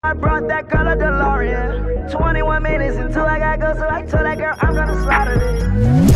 I brought that girl a DeLorean. 21 minutes until I got go, so I told that girl I'm gonna slaughter this.